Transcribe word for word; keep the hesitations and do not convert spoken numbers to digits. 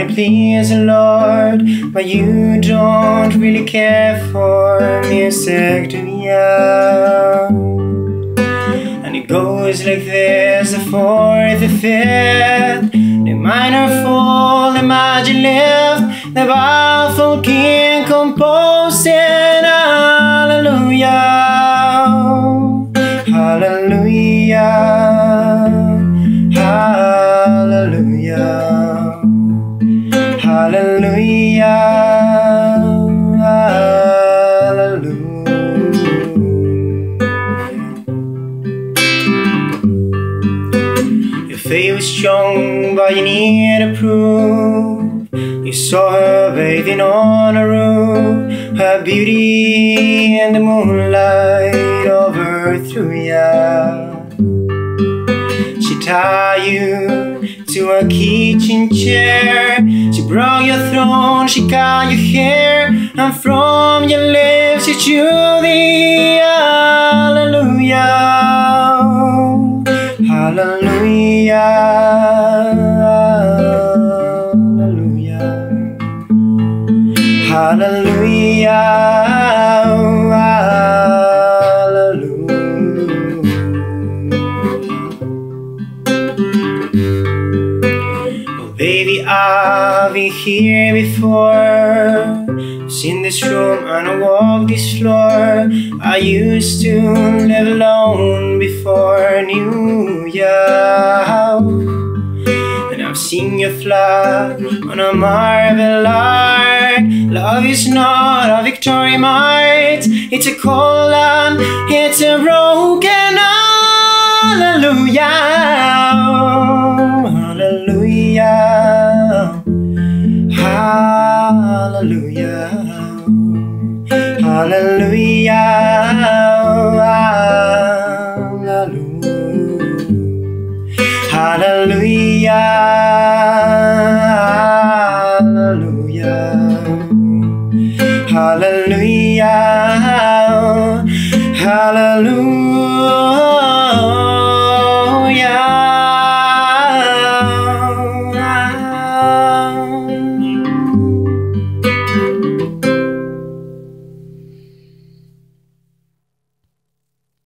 to please the Lord, but you don't really care for music, do ya? And it goes like this: the fourth, the fifth, the minor fall, the major lift, the baffled king composing hallelujah, hallelujah, hallelujah, hallelujah, hallelujah. Your faith was strong, but you need to prove. You saw her bathing on a roof, her beauty in the moonlight overthrew ya. She tied you to a kitchen chair, she brought your throne, she cut your hair, and from your lips she drew the hallelujah, hallelujah, hallelujah, hallelujah, hallelujah. Oh baby, I've been here before, seen this room and I walked this floor. I used to live alone before I knew ya, and I've seen you fly on a marble ark. Love is not a victory might, it's a cold and it's a broken hallelujah, hallelujah, hallelujah, hallelujah.